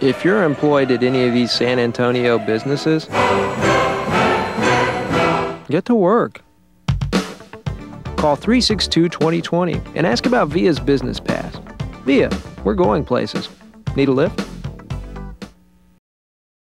If you're employed at any of these San Antonio businesses, get to work. Call 362-2020 and ask about VIA's Business Pass. VIA, we're going places. Need a lift?